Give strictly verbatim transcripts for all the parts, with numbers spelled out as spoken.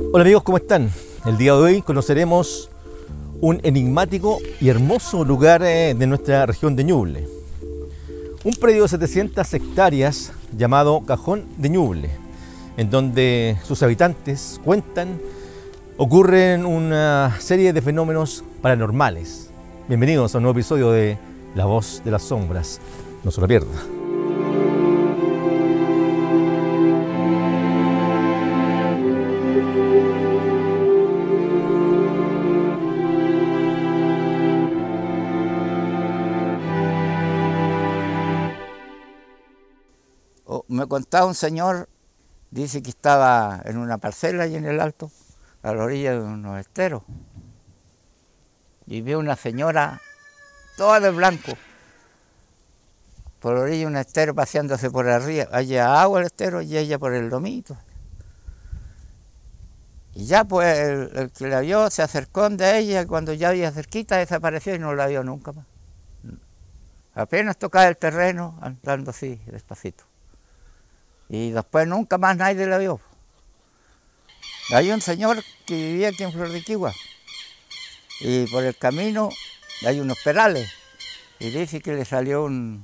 Hola amigos, ¿cómo están? El día de hoy conoceremos un enigmático y hermoso lugar de nuestra región de Ñuble. Un predio de setecientas hectáreas llamado Cajón de Ñuble, en donde sus habitantes cuentan ocurren una serie de fenómenos paranormales. Bienvenidos a un nuevo episodio de La Voz de las Sombras. No se lo pierda. Me contaba un señor, dice que estaba en una parcela ahí en el alto, a la orilla de unos esteros, y vio una señora toda de blanco, por la orilla de un estero paseándose por arriba, allá agua el estero y ella por el lomito. Y ya pues el, el que la vio se acercó de ella, y cuando ya había cerquita desapareció y no la vio nunca más. Apenas tocaba el terreno, andando así, despacito. Y después nunca más nadie la vio. Hay un señor que vivía aquí en Flor de Quihua, y por el camino hay unos perales, y dice que le salió un,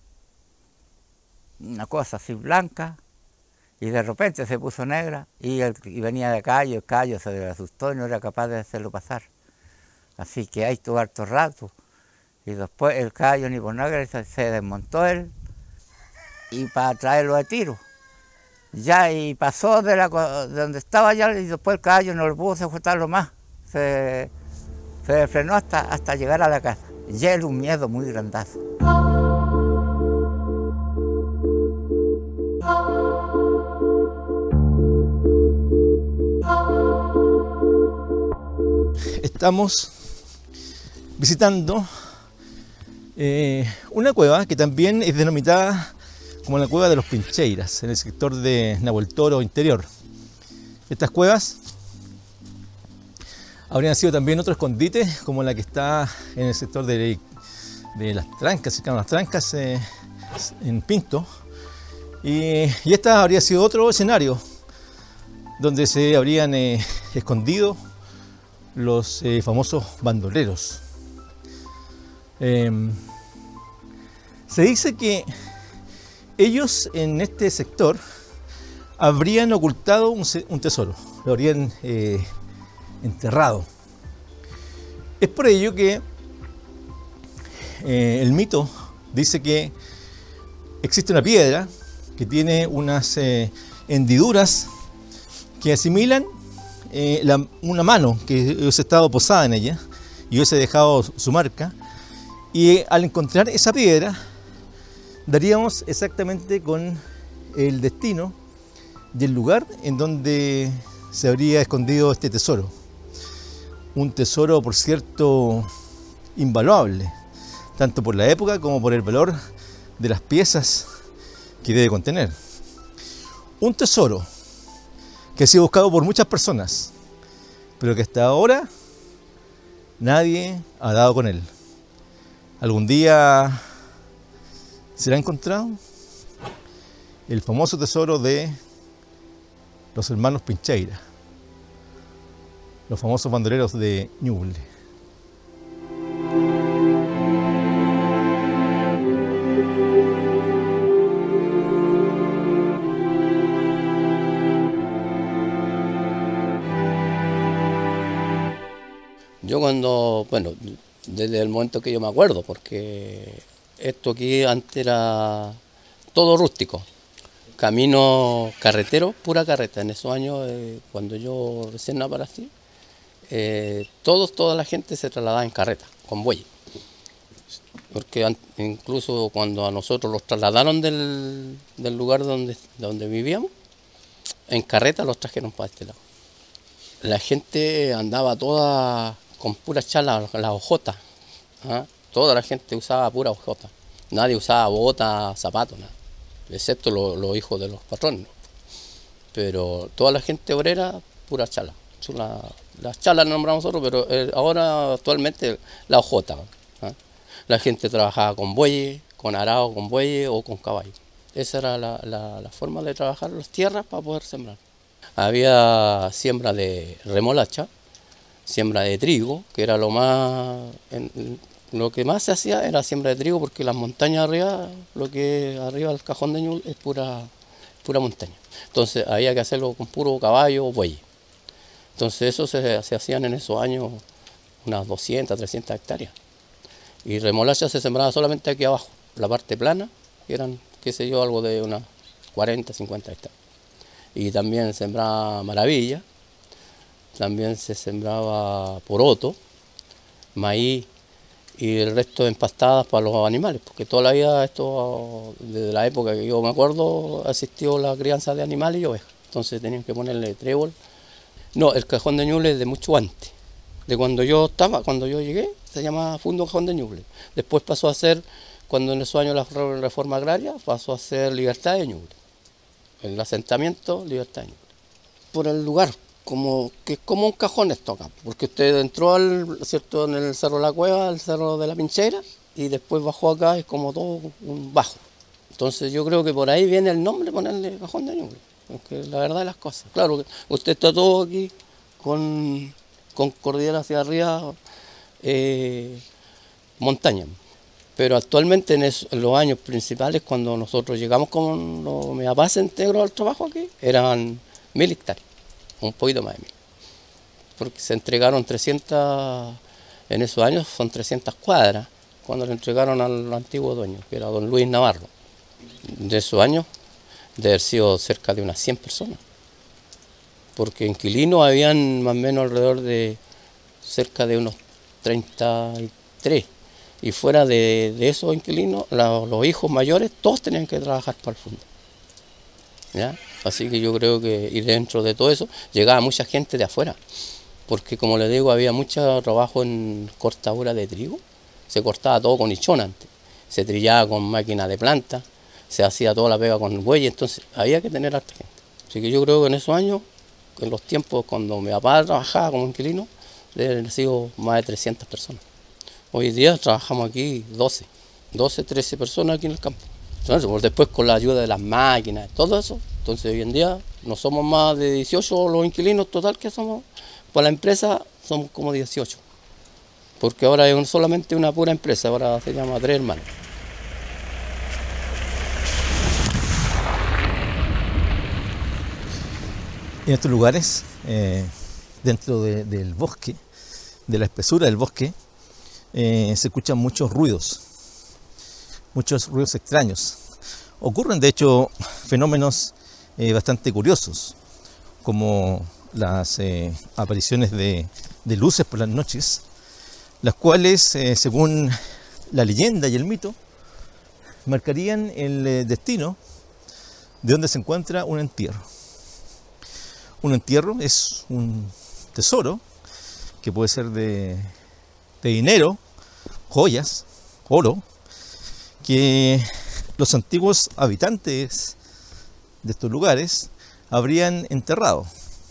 una cosa así blanca, y de repente se puso negra, y, el, y venía de acá, y el caballo se le asustó y no era capaz de hacerlo pasar. Así que ahí estuvo harto rato, y después el caballo ni por nada se, se desmontó él, y para traerlo a tiro. Ya, y pasó de, la, de donde estaba ya, y después el caballo no lo pudo sujetarlo más. Se, se frenó hasta, hasta llegar a la casa. Ya era un miedo muy grandazo. Estamos visitando eh, una cueva que también es denominada como la cueva de los Pincheiras, en el sector de Nahuel Toro interior. Estas cuevas habrían sido también otro escondite, como la que está en el sector de, de las Trancas, cercano a las Trancas, eh, en Pinto. Y, y esta habría sido otro escenario, donde se habrían eh, escondido los eh, famosos bandoleros. Eh, se dice que ellos en este sector habrían ocultado un, un tesoro, lo habrían eh, enterrado. Es por ello que eh, el mito dice que existe una piedra que tiene unas eh, hendiduras que asimilan eh, la, una mano que hubiese estado posada en ella y hubiese dejado su marca, y al encontrar esa piedra daríamos exactamente con el destino y el lugar en donde se habría escondido este tesoro. Un tesoro, por cierto, invaluable, tanto por la época como por el valor de las piezas que debe contener. Un tesoro que ha sido buscado por muchas personas, pero que hasta ahora nadie ha dado con él. Algún día será encontrado el famoso tesoro de los hermanos Pincheira, los famosos bandoleros de Ñuble. Yo cuando, bueno, desde el momento que yo me acuerdo, porque esto aquí antes era todo rústico, camino carretero, pura carreta. En esos años, eh, cuando yo recién aparecí, eh, todos, toda la gente se trasladaba en carreta, con bueyes. Porque incluso cuando a nosotros los trasladaron del, del lugar donde, donde vivíamos, en carreta los trajeron para este lado. La gente andaba toda con puras chalas, las hojotas. ¿Ah? Toda la gente usaba pura hojota. Nadie usaba botas, zapatos, nada. Excepto los, los hijos de los patrones. Pero toda la gente obrera, pura chala. La, las chalas nombramos nosotros, pero eh, ahora actualmente la hojota. ¿Ah? La gente trabajaba con bueyes, con arado, con bueyes o con caballos. Esa era la, la, la forma de trabajar las tierras para poder sembrar. había siembra de remolacha, siembra de trigo, que era lo más, en, lo que más se hacía era siembra de trigo, porque las montañas arriba, lo que arriba del Cajón de Ñuble es pura, pura montaña. Entonces había que hacerlo con puro caballo o buey. Entonces eso se, se hacían en esos años unas doscientas, trescientas hectáreas. Y remolacha se sembraba solamente aquí abajo, la parte plana, que eran, qué sé yo, algo de unas cuarenta, cincuenta hectáreas. Y también sembraba maravilla, también se sembraba poroto, maíz y el resto de empastadas para los animales, porque toda la vida, esto desde la época que yo me acuerdo, asistió la crianza de animales y ovejas. Entonces tenían que ponerle trébol. No, el Cajón de Ñuble es de mucho antes, de cuando yo estaba, cuando yo llegué, se llamaba Fundo Cajón de Ñuble. Después pasó a ser, cuando en esos años la reforma agraria, pasó a ser Libertad de Ñuble. El asentamiento, Libertad de Ñuble. Por el lugar, como que es como un cajón esto acá, porque usted entró al, ¿cierto?, en el Cerro de la Cueva, el Cerro de la Pinchera, y después bajó acá, es como todo un bajo. Entonces yo creo que por ahí viene el nombre, ponerle Cajón de Ñuble, porque la verdad de las cosas. Claro, usted está todo aquí con, con cordillera hacia arriba, eh, montaña. Pero actualmente en, eso, en los años principales, cuando nosotros llegamos con los, mi papá se integró al trabajo aquí, eran mil hectáreas, un poquito más de mil. Porque se entregaron trescientas, en esos años son trescientas cuadras, cuando le entregaron al antiguo dueño, que era don Luis Navarro. De esos años, de haber sido cerca de unas cien personas. Porque inquilinos habían más o menos alrededor de cerca de unos treinta y tres. Y fuera de, de esos inquilinos, los, los hijos mayores, todos tenían que trabajar para el fondo. ¿Ya? Así que yo creo que, y dentro de todo eso, llegaba mucha gente de afuera. Porque como les digo, había mucho trabajo en cortadura de trigo. Se cortaba todo con hichón antes. Se trillaba con máquina de planta. Se hacía toda la pega con el buey. Entonces había que tener harta gente. Así que yo creo que en esos años, en los tiempos cuando mi papá trabajaba como inquilino, le han sido más de trescientas personas. Hoy día trabajamos aquí doce, doce, trece personas aquí en el campo. Entonces, después con la ayuda de las máquinas, todo eso, entonces hoy en día no somos más de dieciocho los inquilinos total que somos, para la empresa somos como dieciocho. Porque ahora es solamente una pura empresa, ahora se llama Tres Hermanos. En estos lugares, eh, dentro de, del bosque, de la espesura del bosque, eh, se escuchan muchos ruidos, muchos ruidos extraños. Ocurren, de hecho, fenómenos eh, bastante curiosos, como las eh, apariciones de, de luces por las noches, las cuales, eh, según la leyenda y el mito, marcarían el eh, destino de donde se encuentra un entierro. Un entierro es un tesoro que puede ser de, de dinero, joyas, oro, que los antiguos habitantes de estos lugares habrían enterrado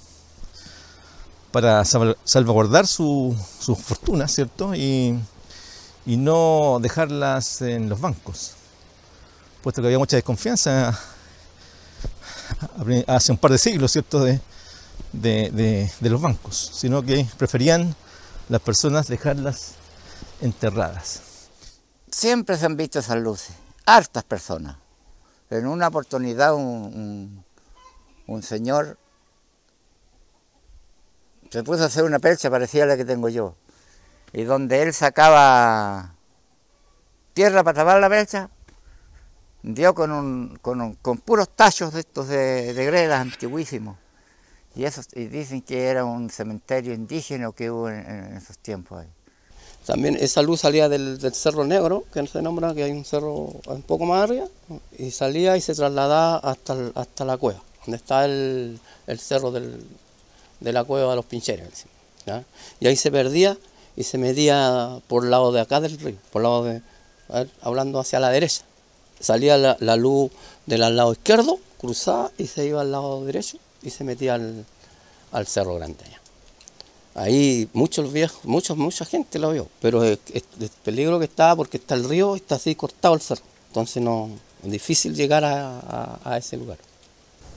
para salvaguardar su, su fortuna, ¿cierto? Y, y no dejarlas en los bancos, puesto que había mucha desconfianza hace un par de siglos, ¿cierto?, de, de, de, de los bancos, sino que preferían las personas dejarlas enterradas. Siempre se han visto esas luces, hartas personas. En una oportunidad un, un, un señor se puso a hacer una percha parecida a la que tengo yo, y donde él sacaba tierra para tapar la percha, dio con, un, con, un, con puros tachos de estos de, de gredas antiguísimos. Y, eso, y dicen que era un cementerio indígena que hubo en, en esos tiempos ahí. También esa luz salía del, del Cerro Negro, que se nombra, que hay un cerro un poco más arriba, y salía y se trasladaba hasta, el, hasta la cueva, donde está el, el cerro del, de la cueva de los Pincheres, ¿ya? Y ahí se perdía y se medía por el lado de acá del río, por el lado de, a ver, hablando hacia la derecha. Salía la, la luz del lado izquierdo, cruzaba y se iba al lado derecho y se metía al, al Cerro Grande allá. Ahí muchos viejos, muchos, mucha gente lo vio, pero el, el peligro que estaba porque está el río y está así cortado el cerro. Entonces no, es difícil llegar a, a, a ese lugar.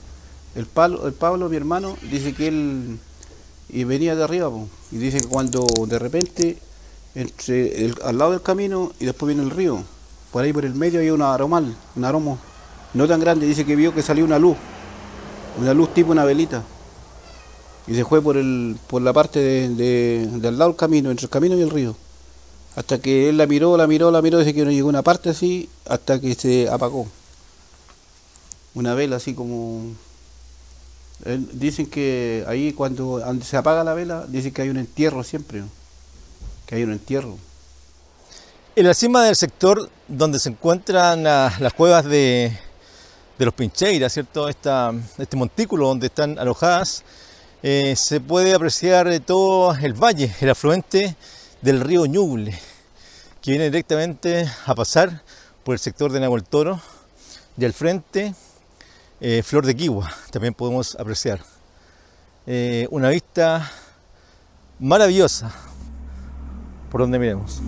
El Pablo, el Pablo, mi hermano, dice que él y venía de arriba, po, y dice que cuando de repente, entre el, al lado del camino y después viene el río, por ahí por el medio hay un aromal, un aromo no tan grande, dice que vio que salió una luz, una luz tipo una velita, y se fue por, el, por la parte de, de, de al lado del camino, entre el camino y el río. Hasta que él la miró, la miró, la miró, dice que no llegó a una parte así, hasta que se apagó. Una vela así como... Él, dicen que ahí cuando se apaga la vela, dicen que hay un entierro siempre, ¿no? Que hay un entierro. En la cima del sector donde se encuentran uh, las cuevas de, de los Pincheiras, ¿cierto? Esta, este montículo donde están alojadas, eh, se puede apreciar todo el valle, el afluente del río Ñuble, que viene directamente a pasar por el sector de Nahuel Toro, y al frente eh, Flor de Quihua, también podemos apreciar. Eh, una vista maravillosa por donde miremos.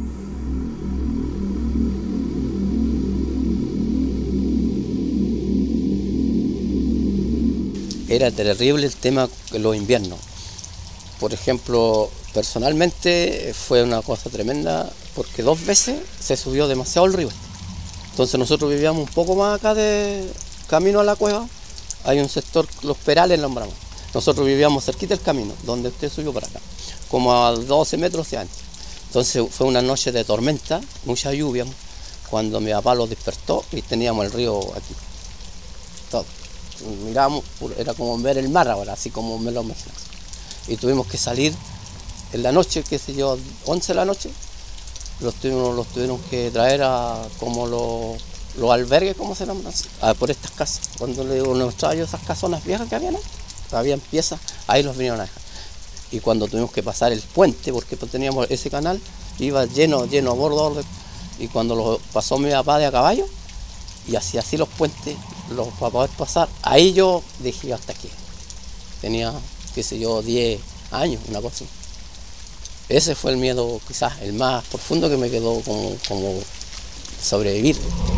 Era terrible el tema de los inviernos. Por ejemplo, personalmente fue una cosa tremenda porque dos veces se subió demasiado el río. Entonces nosotros vivíamos un poco más acá de camino a la cueva. Hay un sector, los Perales nombramos. Nosotros vivíamos cerquita del camino, donde usted subió para acá, como a doce metros de ancho. Entonces fue una noche de tormenta, mucha lluvia, cuando mi papá los despertó y teníamos el río aquí. Todo. Mirábamos, era como ver el mar ahora, así como me lo imagino. Y tuvimos que salir en la noche, qué sé yo, once de la noche, los tuvieron, los tuvieron que traer a como los, los albergues, ¿cómo se llaman? A, por estas casas. Cuando le digo, nos trajo esas casonas viejas que habían, habían piezas, ahí los vinieron a dejar. Y cuando tuvimos que pasar el puente, porque pues teníamos ese canal, iba lleno, lleno a bordo, y cuando lo pasó mi papá de a caballo, y así así los puentes, los para poder pasar, ahí yo dije hasta aquí. Tenía, qué sé yo, diez años, una cosa así. Ese fue el miedo quizás el más profundo que me quedó como, como sobrevivir.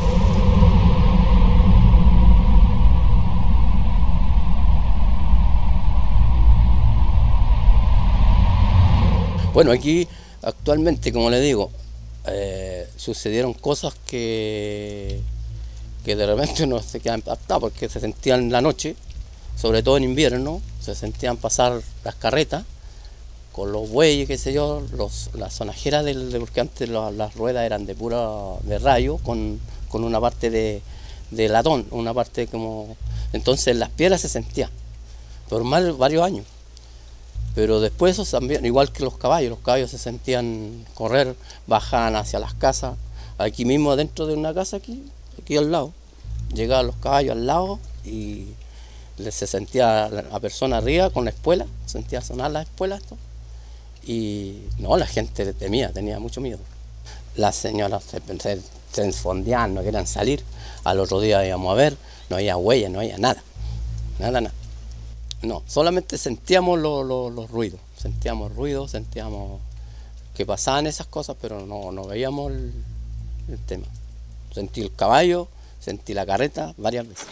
Bueno, aquí actualmente, como le digo, eh, sucedieron cosas que, que de repente no se quedan impactados porque se sentían en la noche, sobre todo en invierno, se sentían pasar las carretas con los bueyes, qué sé yo, los, las sonajeras, del, de, porque antes la, las ruedas eran de pura de rayo, con, con una parte de, de latón, una parte como... Entonces las piedras se sentían, por más varios años. Pero después eso también, igual que los caballos, los caballos se sentían correr, bajaban hacia las casas, aquí mismo dentro de una casa, aquí, aquí al lado, llegaban los caballos al lado y se sentía la persona arriba con la espuela, sentía sonar la espuela esto. Y no, la gente temía, tenía mucho miedo. Las señoras se, se, se esfondían, no querían salir. Al otro día íbamos a ver, no había huellas, no había nada, nada, nada. No, solamente sentíamos lo, lo, los ruidos, sentíamos ruidos, sentíamos que pasaban esas cosas, pero no, no veíamos el, el tema. Sentí el caballo, sentí la carreta varias veces.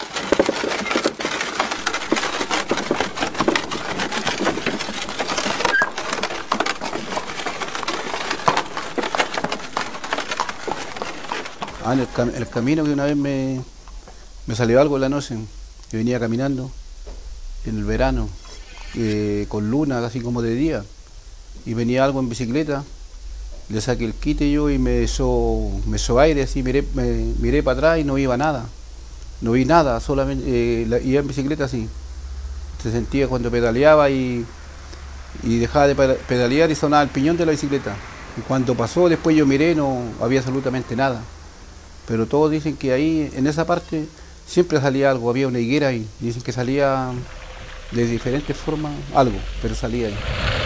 Ah, en el, cam el camino que una vez me, me salió algo en la noche, yo venía caminando en el verano, eh, con luna, así como de día, y venía algo en bicicleta, le saqué el quite yo y me hizo, me hizo aire, así miré, me, miré para atrás y no iba nada, no vi nada, solamente eh, la, iba en bicicleta así, se sentía cuando pedaleaba y, y dejaba de pedalear y sonaba el piñón de la bicicleta, y cuando pasó después yo miré, no había absolutamente nada. Pero todos dicen que ahí, en esa parte, siempre salía algo, había una higuera y dicen que salía de diferentes formas algo, pero salía ahí.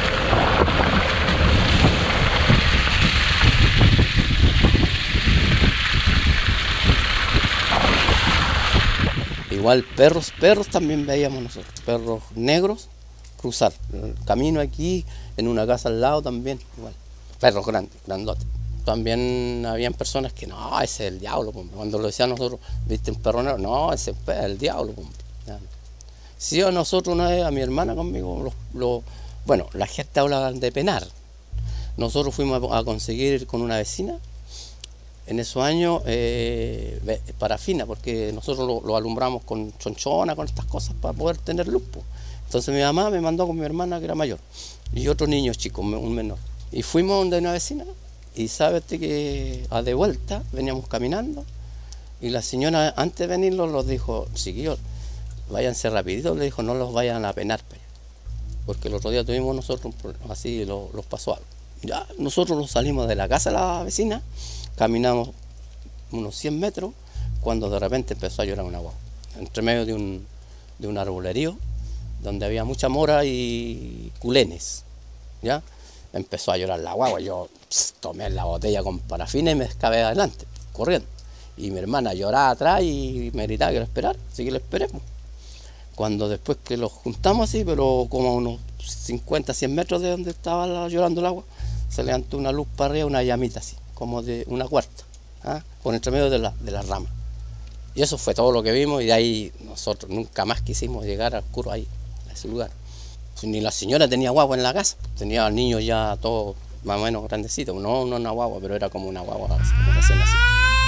Igual perros, perros también veíamos nosotros, perros negros cruzar el camino aquí, en una casa al lado también, igual, perros grandes, grandotes. También habían personas que no, ese es el diablo, cuando lo decían nosotros, viste un perro negro, no, ese es el diablo. Sí, a nosotros una vez, a mi hermana conmigo, los, los, bueno, la gente habla de penar. Nosotros fuimos a, a conseguir con una vecina, en esos años, eh, parafina, porque nosotros lo, lo alumbramos con chonchona, con estas cosas, para poder tener luz. Pues. Entonces mi mamá me mandó con mi hermana, que era mayor, y otro niño chico, un menor. Y fuimos donde una vecina, y sabes que a de vuelta veníamos caminando, y la señora, antes de venirlo, los dijo, chiquillos, váyanse rapidito, le dijo, no los vayan a penar, porque el otro día tuvimos nosotros un problema, así los, los pasó algo. Ya nosotros nos salimos de la casa de la vecina, caminamos unos cien metros, cuando de repente empezó a llorar una guagua, entre medio de un, de un arbolerío, donde había mucha mora y culenes, ¿ya? Empezó a llorar la guagua, yo pss, tomé la botella con parafina y me escapé adelante, corriendo. Y mi hermana lloraba atrás y me gritaba que lo esperara, así que lo esperemos. Cuando después que los juntamos así, pero como a unos cincuenta, cien metros de donde estaba la, llorando el agua, se levantó una luz para arriba, una llamita así, como de una cuarta, ¿ah? Por entre medio de, la, de las ramas. Y eso fue todo lo que vimos, y de ahí nosotros nunca más quisimos llegar al oscuro ahí, a ese lugar. Ni la señora tenía guagua en la casa, tenía niños ya todos más o menos grandecitos, no, no una guagua, pero era como una guagua como recién nacida.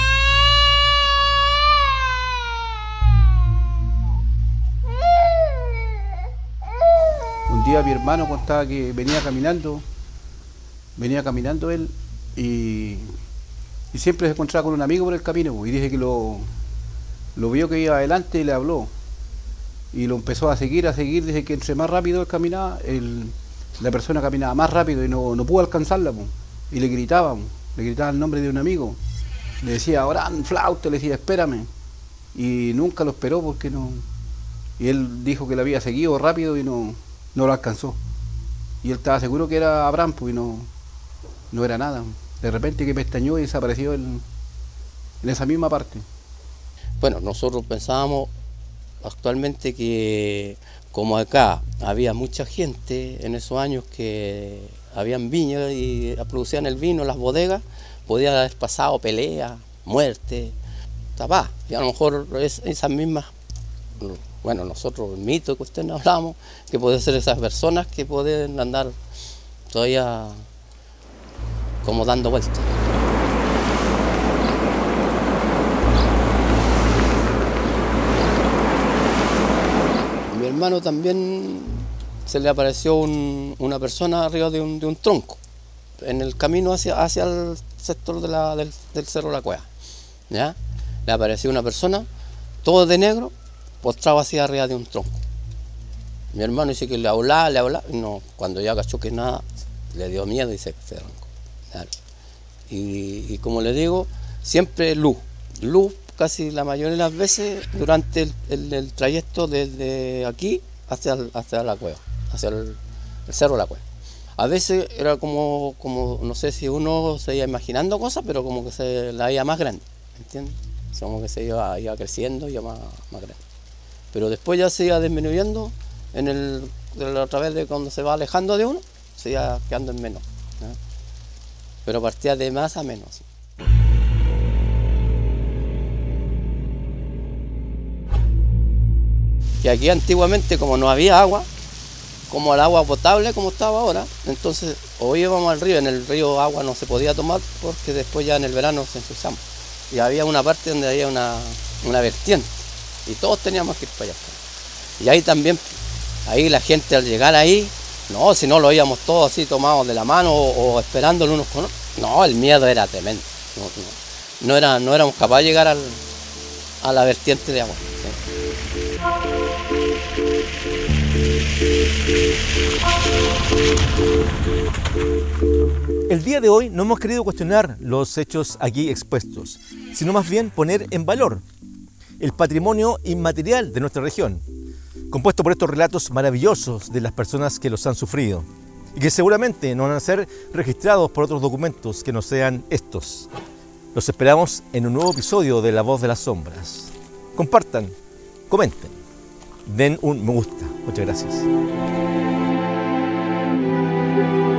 Un día mi hermano contaba que venía caminando, venía caminando él y, y siempre se encontraba con un amigo por el camino, y dice que lo, lo vio que iba adelante y le habló. Y lo empezó a seguir, a seguir, dice que entre más rápido él caminaba, el, la persona caminaba más rápido y no, no pudo alcanzarla, po. Y le gritaba, po. Le gritaba el nombre de un amigo, le decía, Orán, flauta, le decía, espérame, y nunca lo esperó porque no, y él dijo que lo había seguido rápido y no, no lo alcanzó, y él estaba seguro que era Abraham, pues, y no, no era nada, de repente que pestañó y desapareció en, en esa misma parte. Bueno, nosotros pensábamos actualmente que como acá había mucha gente en esos años que habían viñas y producían el vino, las bodegas, podía haber pasado peleas, muerte, tapá. Y a lo mejor es, esas mismas, bueno, nosotros el mito que ustedes nos hablamos, que pueden ser esas personas que pueden andar todavía como dando vueltas. Mi hermano también se le apareció un, una persona arriba de un, de un tronco, en el camino hacia, hacia el sector de la, del, del Cerro La Cueva, ¿ya? Le apareció una persona, todo de negro, postrado hacia arriba de un tronco. Mi hermano dice que le hablaba, le hablaba, y no, cuando ya cachó que nada, le dio miedo y se, se arrancó. Claro. Y, y como le digo, siempre luz, luz casi la mayoría de las veces durante el, el, el trayecto desde aquí hacia, el, hacia la cueva, hacia el, el Cerro de la Cueva. A veces era como, como, no sé si uno se iba imaginando cosas, pero como que se la veía más grande, ¿entiendes? Como que se iba, iba creciendo y iba más, más grande. Pero después ya se iba disminuyendo, en el, a través de cuando se va alejando de uno, se iba quedando en menos, ¿no? Pero partía de más a menos. Y aquí antiguamente, como no había agua, como el agua potable como estaba ahora, entonces o íbamos al río, en el río agua no se podía tomar porque después ya en el verano se ensuciamos. Y había una parte donde había una, una vertiente y todos teníamos que ir para allá. Y ahí también, ahí la gente al llegar ahí, no, si no lo íbamos todos así tomados de la mano o, o esperándolo unos con otros. No, el miedo era tremendo. No, no, no, era, no éramos capaces de llegar al, a la vertiente de agua. ¿Sí? El día de hoy no hemos querido cuestionar los hechos aquí expuestos, sino más bien poner en valor el patrimonio inmaterial de nuestra región, compuesto por estos relatos maravillosos de las personas que los han sufrido y que seguramente no van a ser registrados por otros documentos que no sean estos. Los esperamos en un nuevo episodio de La Voz de las Sombras. Compartan, comenten, den un me gusta. Muchas gracias.